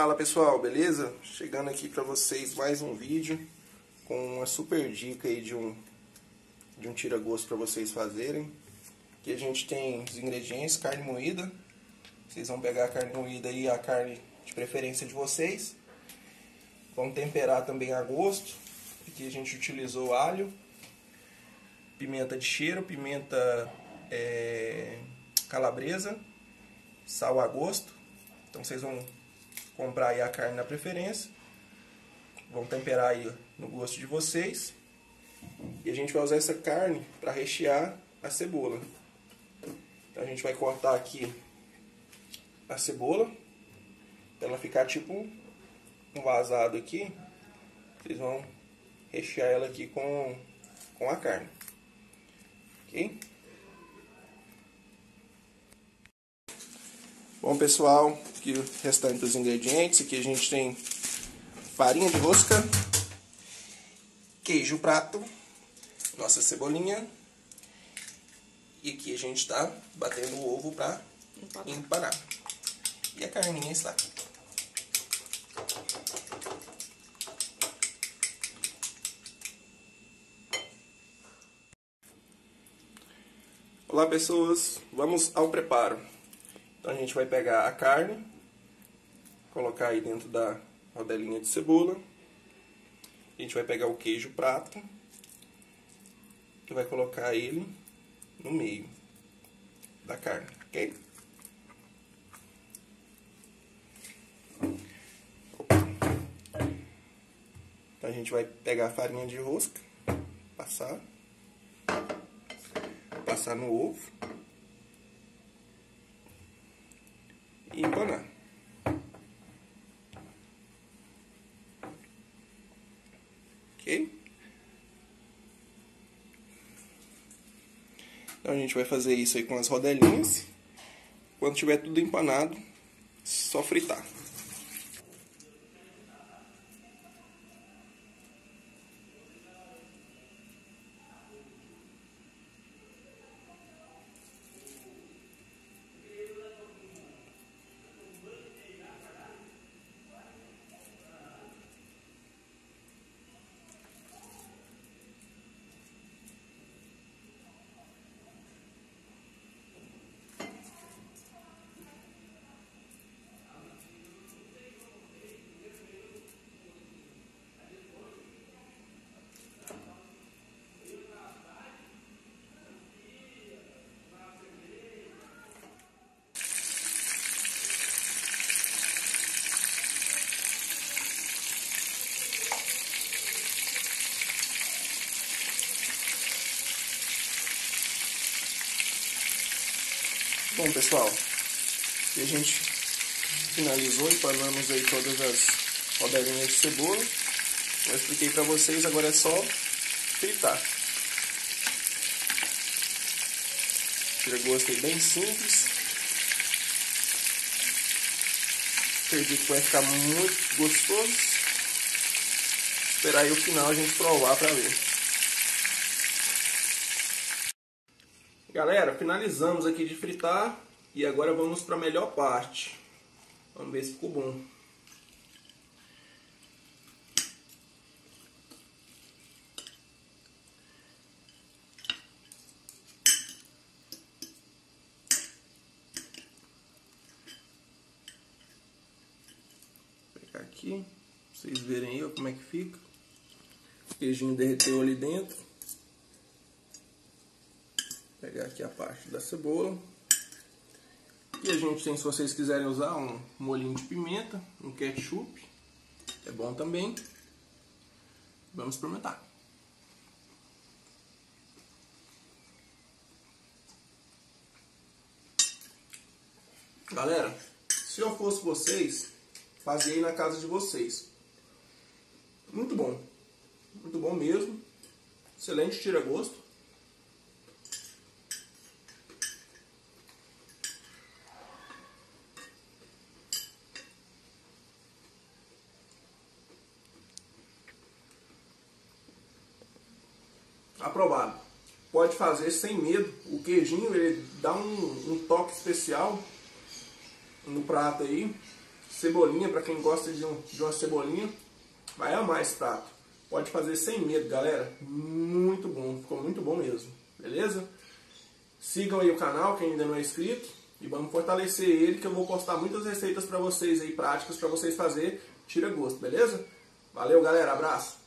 Fala pessoal, beleza? Chegando aqui para vocês mais um vídeo com uma super dica aí de um tira-gosto para vocês fazerem. Aqui a gente tem os ingredientes: carne moída. Vocês vão pegar a carne moída e a carne de preferência de vocês. Vão temperar também a gosto. Aqui a gente utilizou alho, pimenta de cheiro, pimenta calabresa, sal a gosto. Então vocês vão comprar aí a carne na preferência, vão temperar aí no gosto de vocês, e a gente vai usar essa carne para rechear a cebola. Então a gente vai cortar aqui a cebola para ela ficar tipo um vazado aqui. Vocês vão rechear ela aqui com a carne, ok? Bom pessoal, aqui o restante dos ingredientes. Aqui a gente tem farinha de rosca, queijo prato, nossa cebolinha, e aqui a gente está batendo o ovo para empanar. E a carninha está. Olá pessoas, vamos ao preparo. Então a gente vai pegar a carne, colocar aí dentro da rodelinha de cebola. A gente vai pegar o queijo prato e vai colocar ele no meio da carne, ok? Então a gente vai pegar a farinha de rosca, passar no ovo e empanar. Ok? Então a gente vai fazer isso aí com as rodelinhas. Quando tiver tudo empanado, só fritar. Bom pessoal, e a gente finalizou, empanamos aí todas as rodelinhas de cebola. Eu expliquei para vocês, agora é só fritar. Tira-gosto aí bem simples. Acredito que vai ficar muito gostoso. Esperar aí o final a gente provar para ver. Galera, finalizamos aqui de fritar e agora vamos para a melhor parte. Vamos ver se ficou bom. Vou pegar aqui, pra vocês verem aí ó, como é que fica. O queijinho derreteu ali dentro. Pegar aqui a parte da cebola. E a gente tem, se vocês quiserem usar, um molhinho de pimenta, um ketchup, é bom também. Vamos experimentar. Galera, se eu fosse vocês, fazia aí na casa de vocês. Muito bom mesmo. Excelente tira-gosto. Aprovado. Pode fazer sem medo. O queijinho ele dá um toque especial no prato aí. cebolinha, para quem gosta de uma cebolinha, vai amar esse prato. Pode fazer sem medo, galera. Muito bom, ficou muito bom mesmo. Beleza? Sigam aí o canal, quem ainda não é inscrito, e vamos fortalecer ele, que eu vou postar muitas receitas para vocês aí, práticas para vocês fazerem. Tira gosto, beleza? Valeu, galera. Abraço.